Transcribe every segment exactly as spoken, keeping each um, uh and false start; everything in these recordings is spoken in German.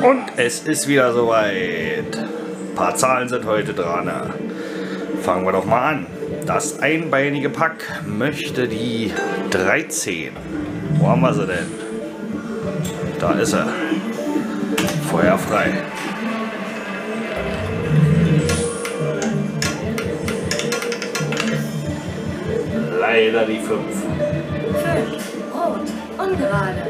Und es ist wieder soweit. Ein paar Zahlen sind heute dran. Fangen wir doch mal an. Das einbeinige Pack möchte die dreizehn. Wo haben wir sie denn? Da ist er. Feuer frei. Leider die fünf. fünf. Rot. Ungerade.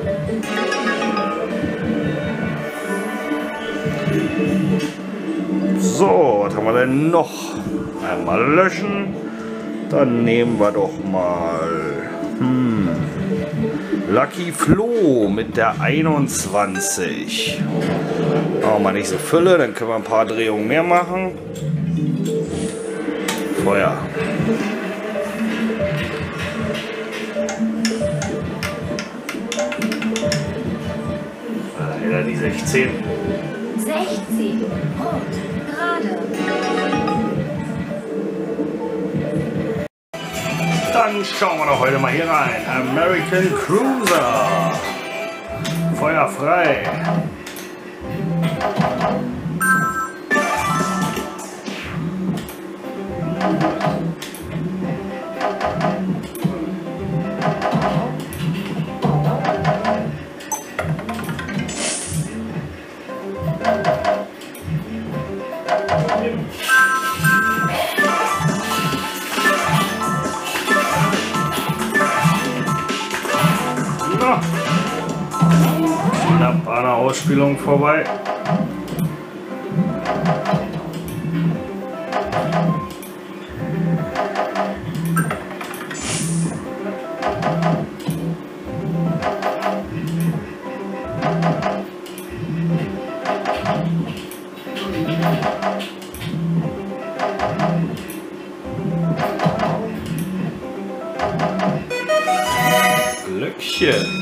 So, was haben wir denn noch? Einmal löschen. Dann nehmen wir doch mal hm, Lucky Flo mit der einundzwanzig. Machen wir nicht so Fülle, dann können wir ein paar Drehungen mehr machen. Feuer. Leider die sechzehn. sechzehn. Rot. Gerade. Dann schauen wir doch heute mal hier rein. American Cruiser. Feuer frei. Knapp an der Ausspielung vorbei. Glöckchen.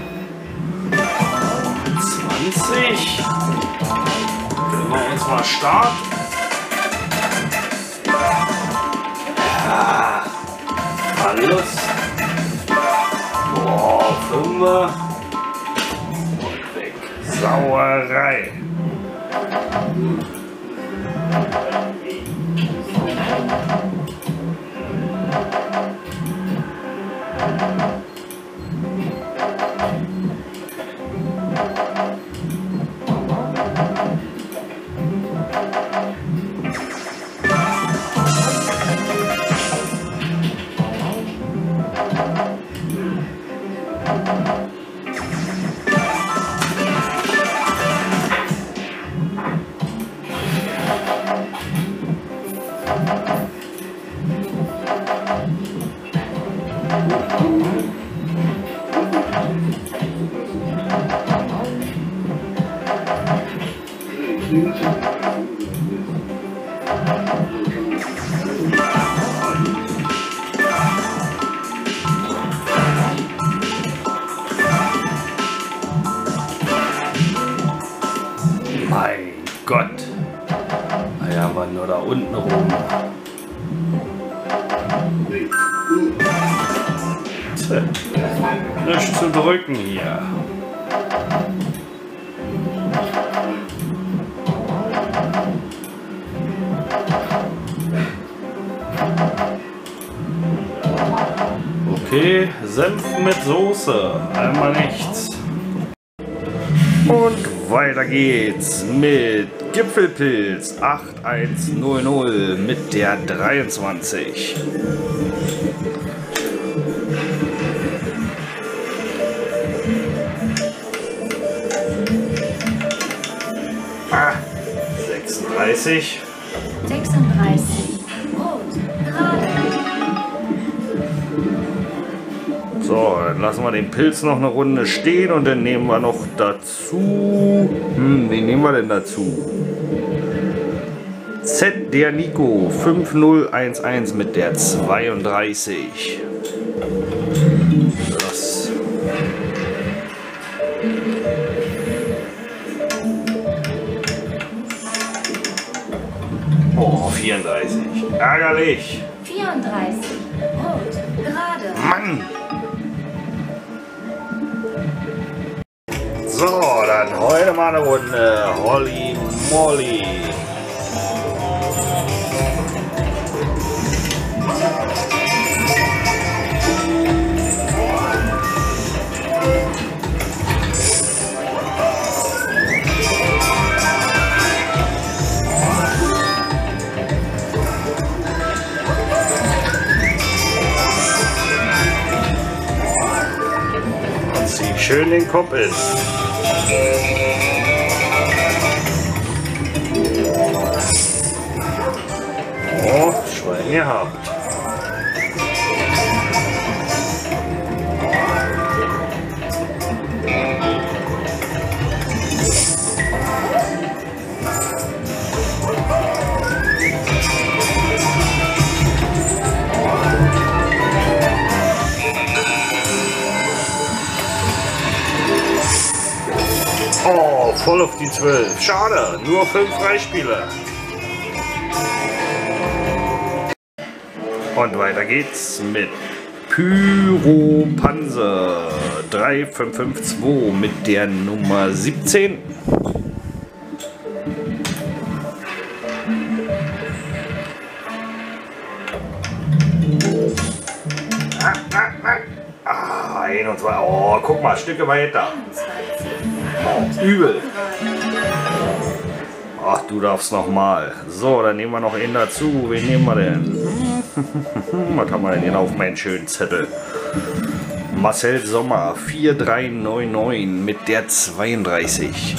zwanzig. Gönnen wir uns mal Start. Ja. Verlust. Boah, Fünfer. Und weg. Sauerei. Mein Gott. Ja, aber nur da unten rum. Tja, nicht zu drücken hier. Okay, Senf mit Soße. Einmal nichts. Und weiter geht's mit Gipfelpilz acht eins null null mit der dreiundzwanzig. Ah, sechsunddreißig. sechsunddreißig. Rot. Gerade. So, dann lassen wir den Pilz noch eine Runde stehen und dann nehmen wir noch dazu. Hm, wen nehmen wir denn dazu? Z der Nico fünf null eins eins mit der zweiunddreißig. Das. Oh, vierunddreißig. Ärgerlich. vierunddreißig. Rot. Gerade. Mann! So, da Dann heute mal eine Runde Holly Molly. Schön den Kopf in. Oh, Schwein gehabt. Oh, voll auf die zwölf. Schade, nur fünf Freispiele. Und weiter geht's mit Pyropanzer drei fünf fünf zwei mit der Nummer siebzehn. Ah, ah, ah. Ah, einundzwanzig. Oh, guck mal, Stücke weiter. Oh, übel. Ach, du darfst noch mal. So, dann nehmen wir noch einen dazu. Wen nehmen wir denn? Was haben wir denn hier auf meinen schönen Zettel? Marcel Sommer vier drei neun neun mit der zweiunddreißig.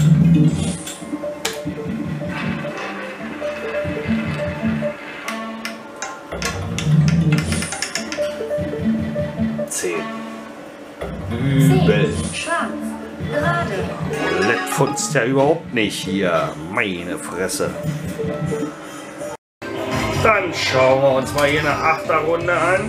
zehn. Übel. Schwarz. Gerade. Das funzt ja überhaupt nicht hier. Meine Fresse. Dann schauen wir uns mal hier eine Achterrunde an.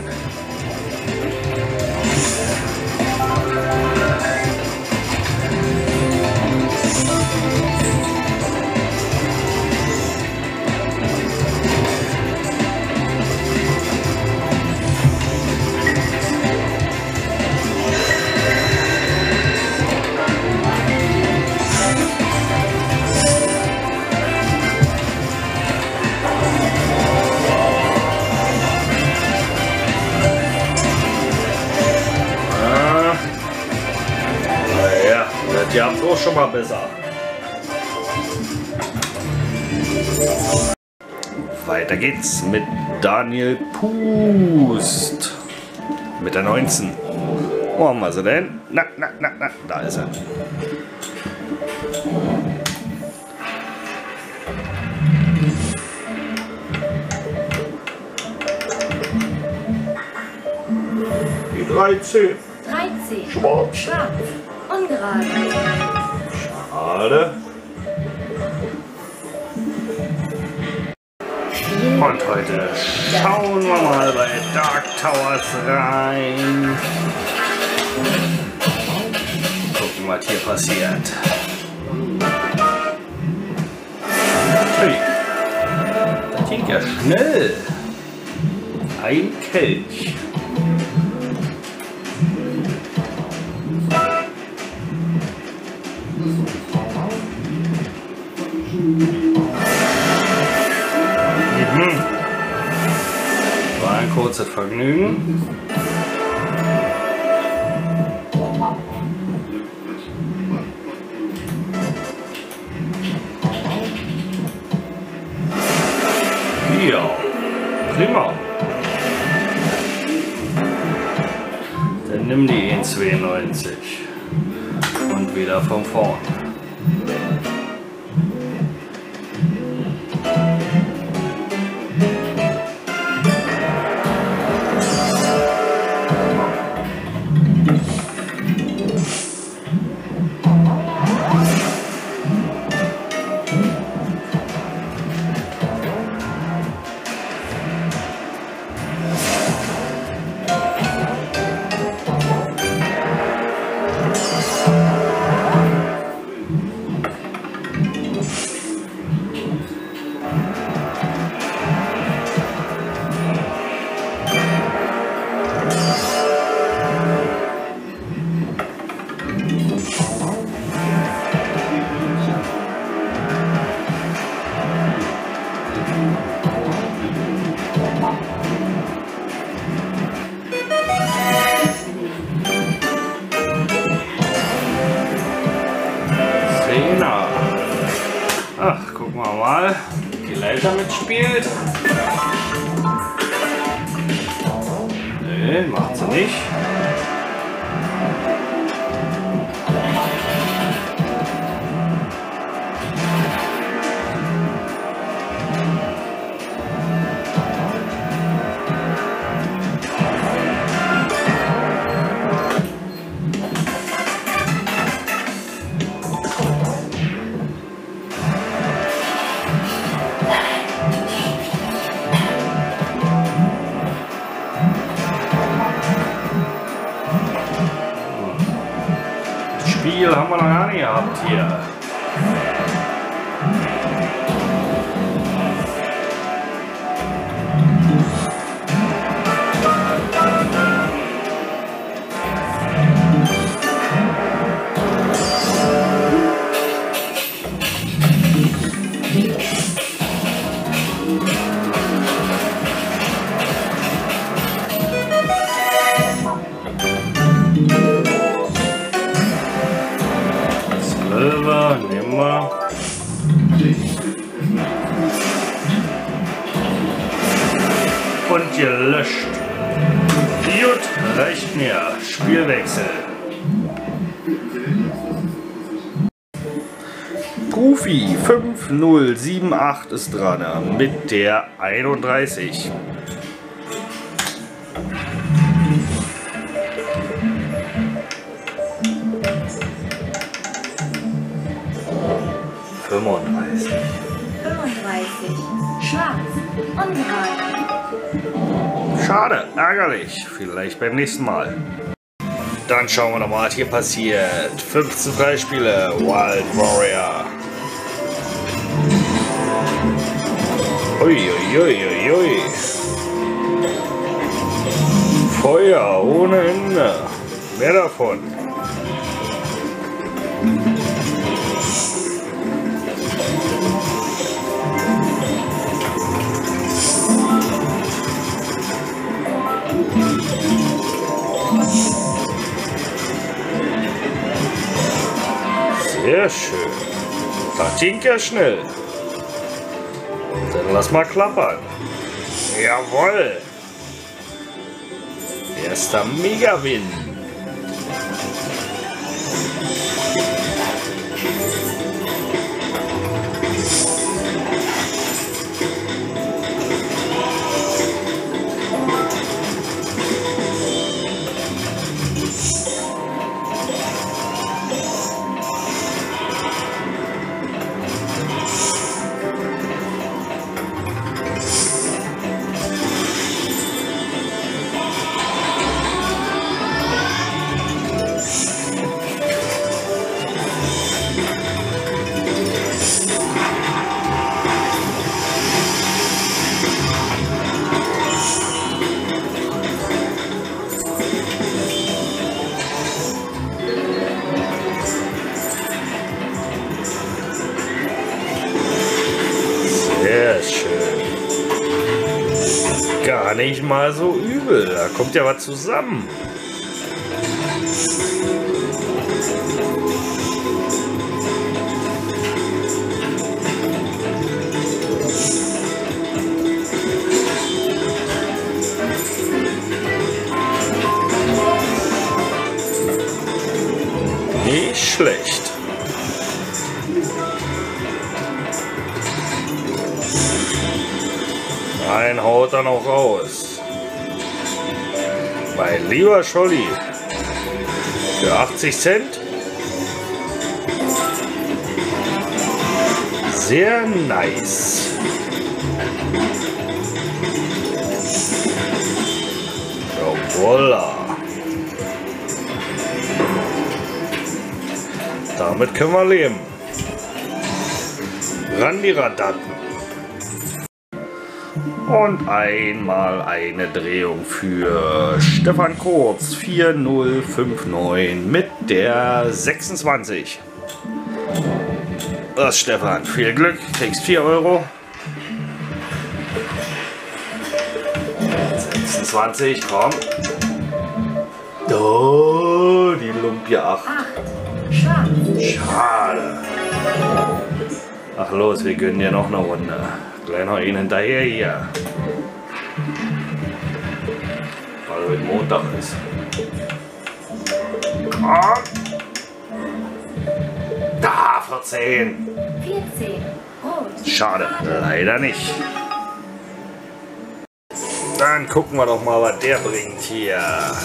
Die haben es auch schon mal besser. Weiter geht's mit Daniel Pust. Mit der neunzehn. Wo haben wir sie denn? Na, na, na, na, da ist er. Die dreizehn. dreizehn. Schwarz. Schwarz. Ungerade. Schade. Und heute schauen wir mal bei Dark Towers rein. Gucken, was hier passiert. Hey, das ging ja schnell. Ein Kelch. Mhm. War ein kurzes Vergnügen. Ja, prima. Dann nimm die E zweiundneunzig und wieder von vorn. wir mal, die Leiter mitspielt. Nee, macht sie nicht. Spiel haben wir noch gar nicht gehabt hier. Silber, nehmen wir. Und gelöscht. Gut, reicht mir. Spielwechsel. Profi fünf null sieben acht ist dran mit der einunddreißig. fünfunddreißig. fünfunddreißig. Schwarz. Ungerade. Schade, ärgerlich. Vielleicht beim nächsten Mal. Dann schauen wir noch mal, was hier passiert. fünfzehn Freispiele, Wild Warrior. Uiuiuiui. Feuer ohne Ende. Mehr davon. Sehr schön. Das ging ja schnell. Dann lass mal klappern. Jawohl. Erster Mega-Win. Sehr schön. Gar nicht mal so übel. Da kommt ja was zusammen. Nicht schlecht. Ein haut dann auch raus. Mein lieber Scholli. Für achtzig Cent. Sehr nice. So, voila. Damit können wir leben. Ran die Radatten. Und einmal eine Drehung für Stefan Kurz, vier null fünf neun mit der sechsundzwanzig. Das Stefan, viel Glück, kriegst vier Euro. sechsundzwanzig, komm. Oh, die Lumpia acht. acht. Schwarz. Schade. Ach los, wir gönnen dir noch eine Runde. Gleich noch ihn hinterher hier. Weil heute Montag ist. Komm! Da, vierzehn. vierzehn. Rot. Schade, leider nicht. Dann gucken wir doch mal, was der bringt hier.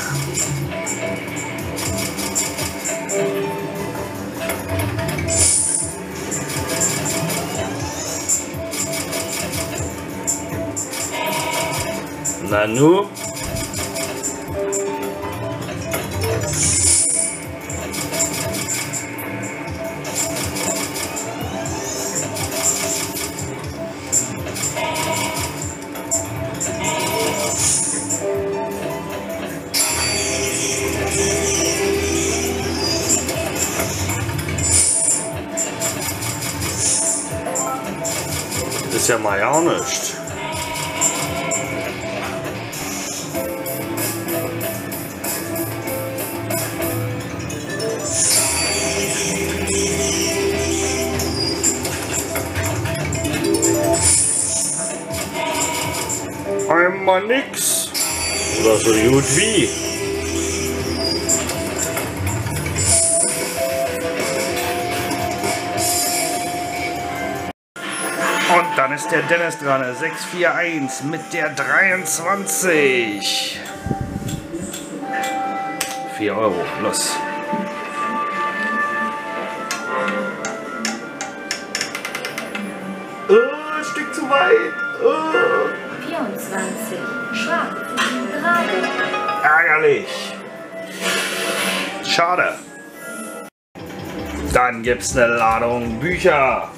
Nanu. Ist ja mal ja nicht. Einmal nix. Oder so gut wie. Und dann ist der Dennis dran. sechs vier eins mit der dreiundzwanzig. vier Euro. Los. Oh, ein Stück zu weit. Oh. vierundzwanzig. Schwarz. Gerade. Ärgerlich. Schade. Dann gibt's eine Ladung Bücher.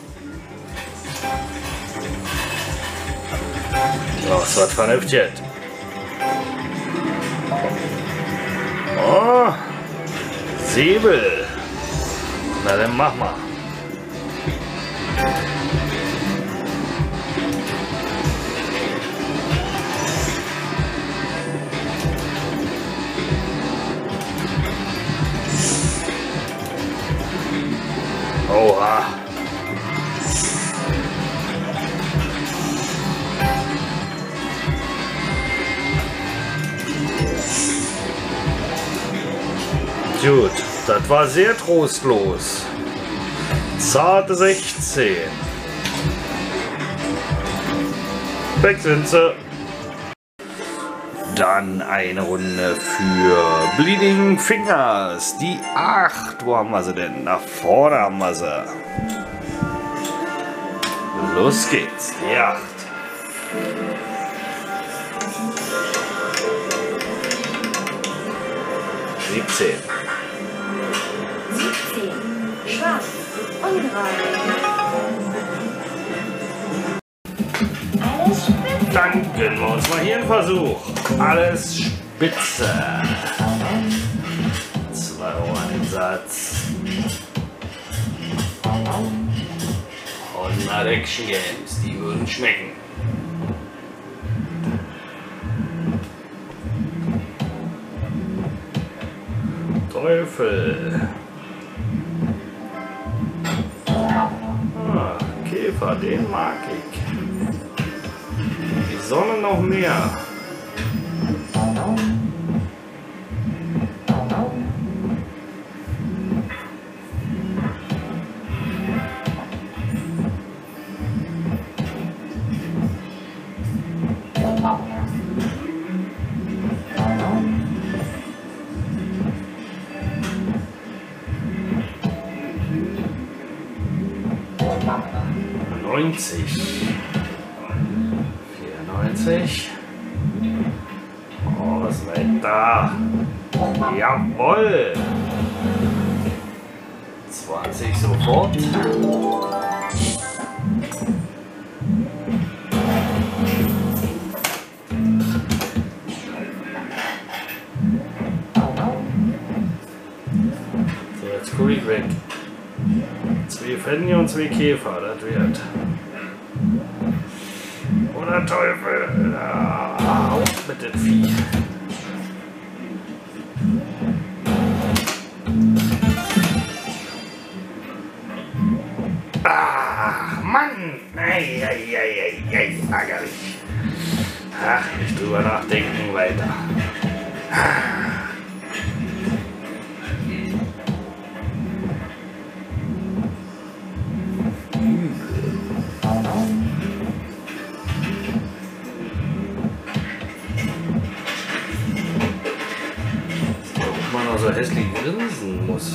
Das wird vernünftig. Oh, Säbel. Na dann mach mal. Oha. Gut, das war sehr trostlos. Zarte sechzehn. Weg sind sie. Dann eine Runde für Bleeding Fingers. Die acht. Wo haben wir sie denn? Nach vorne haben wir sie. Los geht's. Die acht. siebzehn. siebzehn. Schwarz. Ungerade. Alles spitze. Dann gönnen wir uns mal hier einen Versuch. Alles spitze. zwei Euro Einsatz. hundert Action Games, die würden schmecken. Teufel. Ah, Käfer, den mag ich. Die Sonne noch mehr. neunzig. vierundneunzig. Oh, was ist denn da? Jawohl! zwanzig sofort. So, jetzt gucke ich weg. Zwei Pfennig und zwei Käfer, das wird. Oder Teufel! Ah, auf mit dem Vieh! Ah, Eieieiei, ärgerlich. Ach, nicht drüber nachdenken, weiter. Ob man auch so hässlich grinsen muss.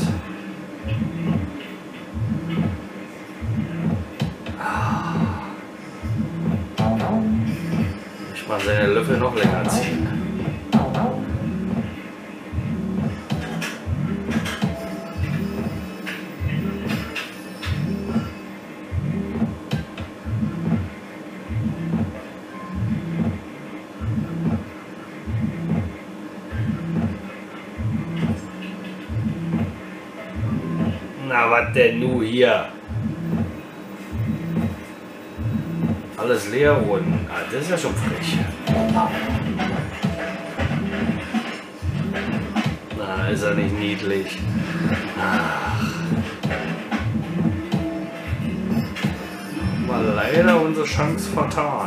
Ich mal seine Löffel noch länger ziehen. Na, was denn nu hier? Alles leer runden. Ah, das ist ja schon frech. Na, ist er nicht niedlich. Ach. War leider unsere Chance vertan.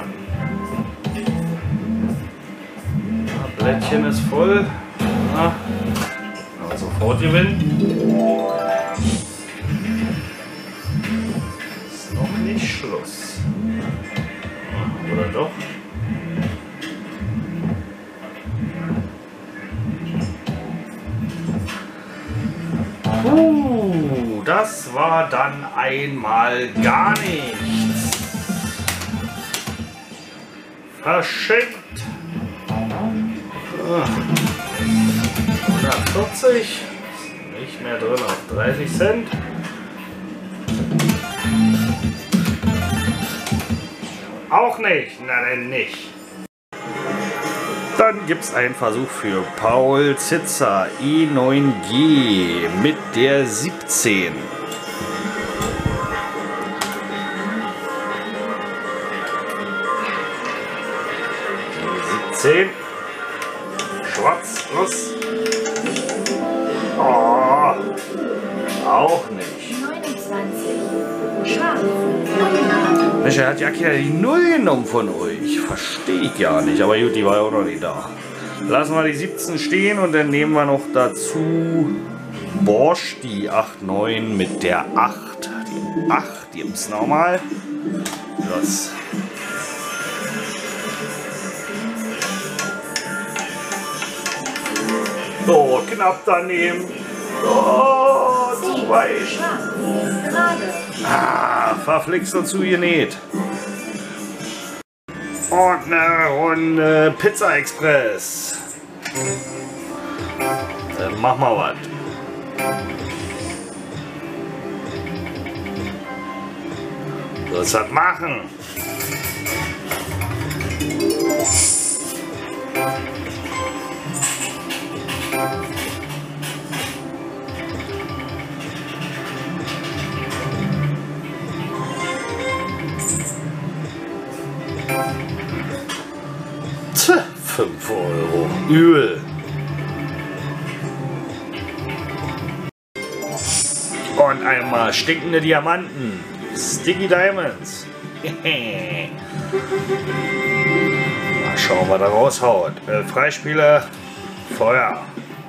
Na, Blättchen ist voll. Na, na, sofort gewinnen. Ist noch nicht Schluss. Oder doch? Uh, das war dann einmal gar nichts. Verschenkt. hundertvierzig. Nicht mehr drin auf dreißig Cent. Auch nicht, na denn nicht. Dann gibt es einen Versuch für Paul Zitzer, E neun G mit der siebzehn. siebzehn. Schwarz, los. Oh, auch nicht. neunundzwanzig. Schwarz. Mensch, er hat ja die Null genommen von euch. Verstehe ich ja nicht. Aber gut, die war ja auch noch nicht da. Lassen wir die siebzehn stehen und dann nehmen wir noch dazu Bosch, die acht neun mit der acht. Die acht gibt es nochmal. Los. So, knapp daneben. Oh, zu weit. Schwarz. Gerade. Ah, verflixt und zugenäht. Und eine Runde Pizza Express. Dann mach mal was. Sollst das machen? fünf Euro. Übel. Und einmal stinkende Diamanten. Sticky Diamonds. Mal schauen, was er raushaut. Äh, Freispieler. Feuer.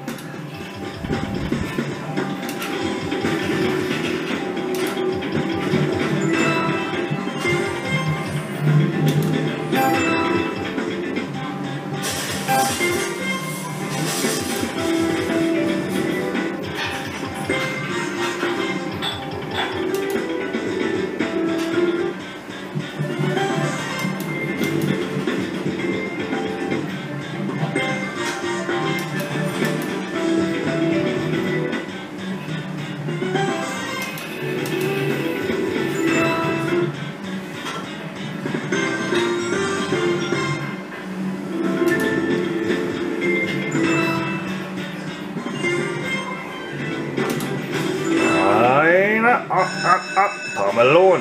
Ab, ab, ab. Paar Melonen.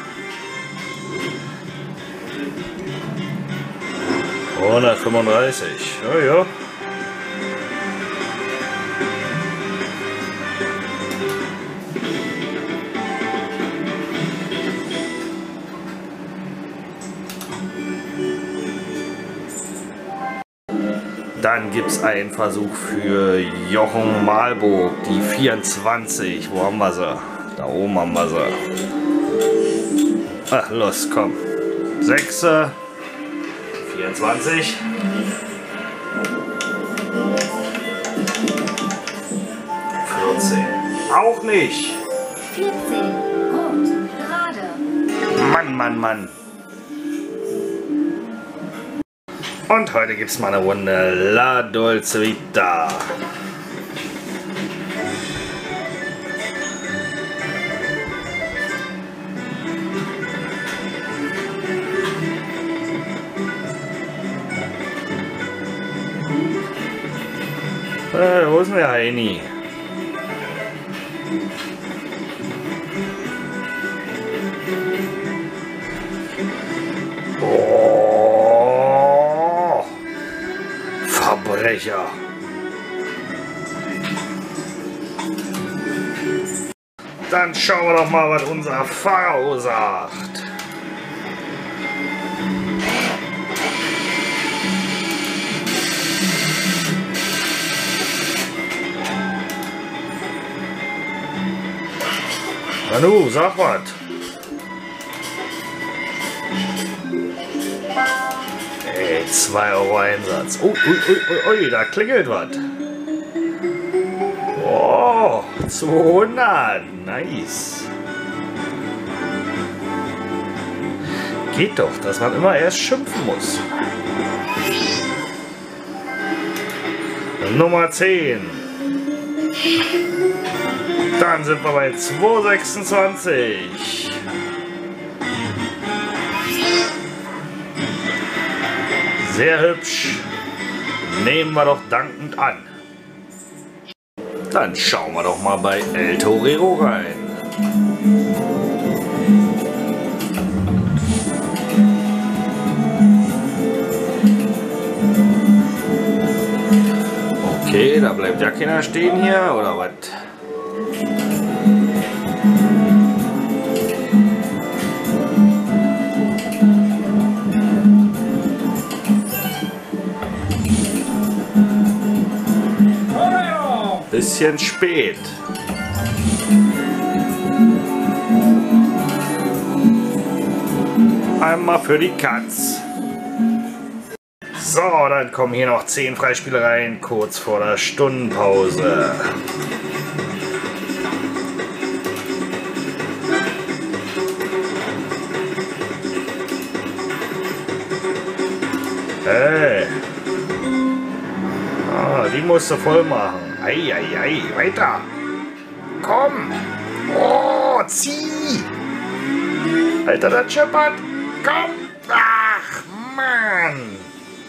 hundertfünfunddreißig. Ja, ja. Dann gibt es einen Versuch für Jochen Malburg, die vierundzwanzig. Wo haben wir sie? Da oben haben wir sie. Ach, los, komm. sechs, vierundzwanzig. vierzehn. Auch nicht. vierzehn. Rot. Gerade. Mann, Mann, Mann. Und heute gibt es mal eine Runde La Dolce Vita. Äh, wo ist denn der Heini? Oh, Verbrecher. Dann schauen wir doch mal, was unser Pharao sagt. Manu, sag was. Ey, zwei Euro Einsatz. Oh, ui, ui, ui, ui, da klingelt was. Oh, zweihundert. Nice. Geht doch, dass man immer erst schimpfen muss. Nummer zehn. Dann sind wir bei zweihundertsechsundzwanzig. Sehr hübsch. Nehmen wir doch dankend an. Dann schauen wir doch mal bei El Torero rein. Okay, da bleibt ja keiner stehen hier, oder was? Bisschen spät. Einmal für die Katz. So, dann kommen hier noch zehn Freispiele rein, kurz vor der Stundenpause. Hey. Ah, die musst du voll machen. Eieiei, weiter. Komm. Oh, zieh. Alter, der scheppert. Komm. Ach, Mann.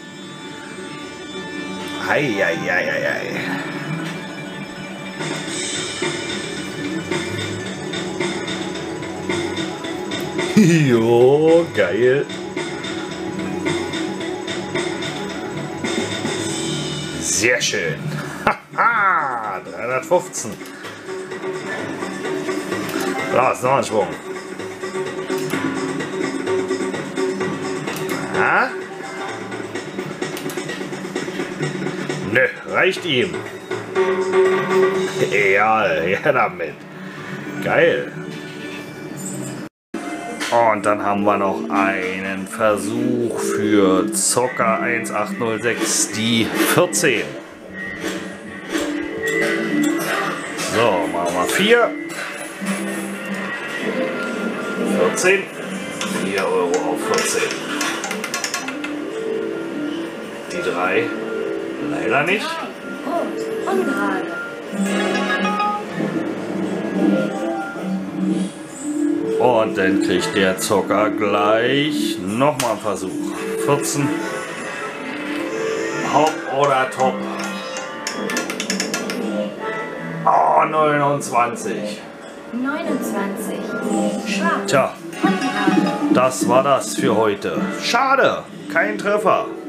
Eieieiei. Jo, geil. Sehr schön. Haha, dreihundertfünfzehn. Los, noch ein Schwung. Aha. Nö, reicht ihm. Egal, her damit. Geil. Und dann haben wir noch einen Versuch für Zocker eins acht null sechs, die vierzehn. So, machen wir vier. vierzehn. vier Euro auf vierzehn. Die drei leider nicht. Rot. Ungerade. Und dann kriegt der Zocker gleich nochmal einen Versuch. vierzehn. Hopp oder top. Oh, neunundzwanzig. neunundzwanzig. Schwarz. Tja, Ungerade. das war das für heute. Schade, kein Treffer.